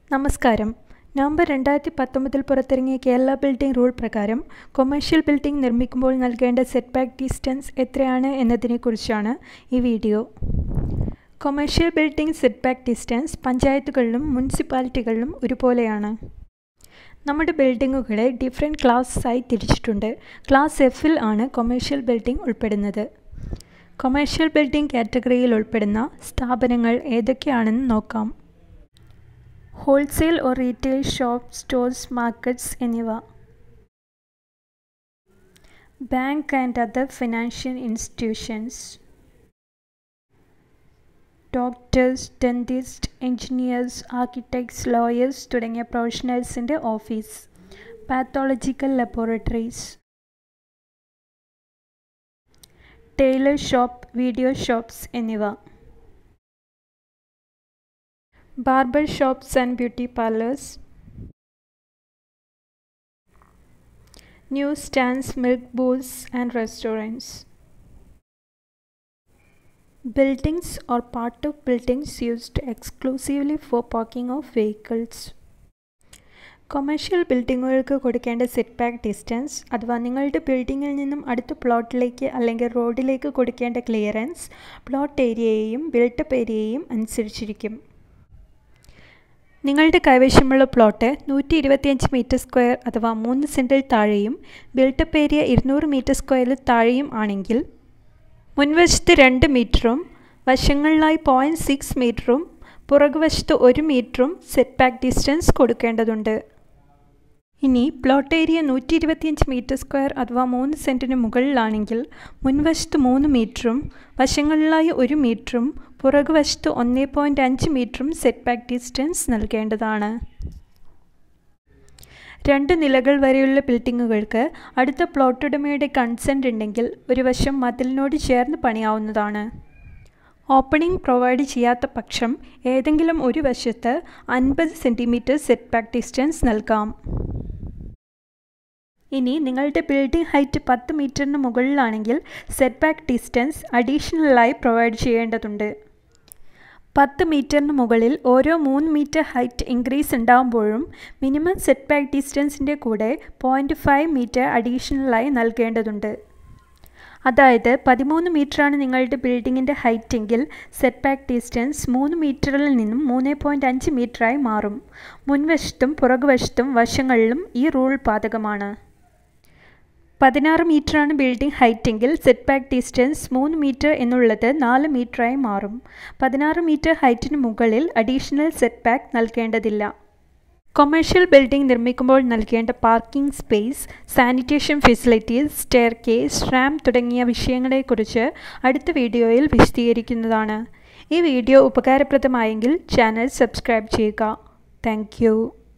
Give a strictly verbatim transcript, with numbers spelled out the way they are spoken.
നമസ്കാരം. നവംബർ രണ്ടായിരത്തി പത്തൊമ്പതിൽ പുറത്തിറങ്ങിയ കേരള ബിൽഡിംഗ് റൂൾ പ്രകാരം കൊമേഴ്ഷ്യൽ ബിൽഡിംഗ് നിർമ്മിക്കുമ്പോൾ നൽകേണ്ട സെറ്റ് ബാക്ക് ഡിസ്റ്റൻസ് എത്രയാണ് എന്നതിനെക്കുറിച്ചാണ് ഈ video. Commercial building set back distance പഞ്ചായത്തുകളിലും മുനിസിപ്പാലിറ്റികളിലും ഒരുപോലെയാണ്. നമ്മുടെ ബിൽഡിങ്ങുകളെ ഡിഫറെൻറ്റ് ക്ലാസ്സായി തിരിച്ചിട്ടുണ്ട്. ക്ലാസ് എഫിൽ ആണ് കൊമേഴ്ഷ്യൽ ബിൽഡിംഗ് ഉൾപ്പെടുന്നത്. കൊമേഴ്ഷ്യൽ ബിൽഡിംഗ് കാറ്റഗറിയിൽ ഉൾപ്പെടുന്ന സ്ഥാപനങ്ങൾ ഏതൊക്കെയാണെന്ന് നോക്കാം. Wholesale or retail shop, stores, markets എന്നിവ. Bank and other financial institutions. Doctors, dentist, engineers, architects, lawyers തുടങ്ങിയ പ്രൊഫഷണൽസിൻ്റെ office. Pathological laboratories. Tailor shop, video shops എന്നിവ. Barber shops and beauty parlors. Newsstands, milk booths and restaurants. Buildings or part of buildings used exclusively for parking of vehicles. Commercial ബിൽഡിങ്ങുകൾക്ക് കൊടുക്കേണ്ട set back distance അഥവാ നിങ്ങളുടെ ബിൽഡിങ്ങിൽ നിന്നും അടുത്ത പ്ലോട്ടിലേക്ക് അല്ലെങ്കിൽ റോഡിലേക്ക് കൊടുക്കേണ്ട ക്ലിയറൻസ് പ്ലോട്ട് ഏരിയയെയും ബിൽട്ടപ്പ് ഏരിയയെയും അനുസരിച്ചിരിക്കും. നിങ്ങളുടെ കൈവശമുള്ള പ്ലോട്ട് നൂറ്റി ഇരുപത്തിയഞ്ച് മീറ്റർ സ്ക്വയർ അഥവാ മൂന്ന് സെൻറ്റിൽ താഴെയും ബിൽട്ടപ്പ് ഏരിയ ഇരുന്നൂറ് മീറ്റർ സ്ക്വയറിൽ താഴെയും ആണെങ്കിൽ മുൻവശത്ത് രണ്ട് മീറ്ററും വശങ്ങളിലായി പോയിൻറ്റ് സിക്സ് മീറ്ററും പുറകുവശത്ത് ഒരു മീറ്ററും സെറ്റ് ബാക്ക് ഡിസ്റ്റൻസ് കൊടുക്കേണ്ടതുണ്ട്. ഇനി പ്ലോട്ട് ഏരിയ നൂറ്റി ഇരുപത്തിയഞ്ച് മീറ്റർ സ്ക്വയർ അഥവാ മൂന്ന് സെൻറ്റിന് മുകളിലാണെങ്കിൽ മുൻവശത്ത് മൂന്ന് മീറ്ററും വശങ്ങളിലായി ഒരു മീറ്ററും പുറകുവശത്ത് ഒന്ന് പോയിൻറ്റ് അഞ്ച് മീറ്ററും സെറ്റ് ബാക്ക് ഡിസ്റ്റൻസ് നൽകേണ്ടതാണ്. രണ്ട് നിലകൾ വരെയുള്ള ബിൽഡിങ്ങുകൾക്ക് അടുത്ത പ്ലോട്ട് ഉടമയുടെ കൺസെൻറ്റ് ഉണ്ടെങ്കിൽ ഒരു വശം മതിലിനോട് ചേർന്ന് പണിയാവുന്നതാണ്. ഓപ്പണിംഗ് പ്രൊവൈഡ് ചെയ്യാത്ത പക്ഷം ഏതെങ്കിലും ഒരു വശത്ത് അൻപത് സെൻറ്റിമീറ്റർ സെറ്റ് ബാക്ക് ഡിസ്റ്റൻസ് നൽകാം. ഇനി നിങ്ങളുടെ ബിൽഡിംഗ് ഹൈറ്റ് പത്ത് മീറ്ററിന് മുകളിലാണെങ്കിൽ സെറ്റ് ബാക്ക് ഡിസ്റ്റൻസ് അഡീഷണലായി പ്രൊവൈഡ് ചെയ്യേണ്ടതുണ്ട്. പത്ത് മീറ്ററിന് മുകളിൽ ഓരോ മൂന്ന് മീറ്റർ ഹൈറ്റ് ഇൻക്രീസ് ഉണ്ടാകുമ്പോഴും മിനിമം സെറ്റ് ബാക്ക് ഡിസ്റ്റൻസിൻ്റെ കൂടെ പോയിൻറ്റ് ഫൈവ് മീറ്റർ അഡീഷണലായി നൽകേണ്ടതുണ്ട്. അതായത് പതിമൂന്ന് മീറ്ററാണ് നിങ്ങളുടെ ബിൽഡിങ്ങിൻ്റെ ഹൈറ്റ് എങ്കിൽ സെറ്റ് ബാക്ക് ഡിസ്റ്റൻസ് മൂന്ന് മീറ്ററിൽ നിന്നും മൂന്ന് പോയിൻറ്റ് അഞ്ച് മീറ്ററായി മാറും. മുൻവശത്തും പുറകുവശത്തും വശങ്ങളിലും ഈ റൂൾ ബാധകമാണ്. പതിനാറ് മീറ്ററാണ് ബിൽഡിംഗ് ഹൈറ്റ് എങ്കിൽ സെറ്റ് ബാക്ക് ഡിസ്റ്റൻസ് മൂന്ന് മീറ്റർ എന്നുള്ളത് നാല് മീറ്ററായി മാറും. പതിനാറ് മീറ്റർ ഹൈറ്റിന് മുകളിൽ അഡീഷണൽ സെറ്റ് ബാക്ക് നൽകേണ്ടതില്ല. കൊമേഴ്ഷ്യൽ ബിൽഡിംഗ് നിർമ്മിക്കുമ്പോൾ നൽകേണ്ട parking space, sanitation facilities, staircase, ramp തുടങ്ങിയ വിഷയങ്ങളെക്കുറിച്ച് അടുത്ത വീഡിയോയിൽ വിശദീകരിക്കുന്നതാണ്. ഈ വീഡിയോ ഉപകാരപ്രദമായെങ്കിൽ ചാനൽ സബ്സ്ക്രൈബ് ചെയ്യുക. Thank U.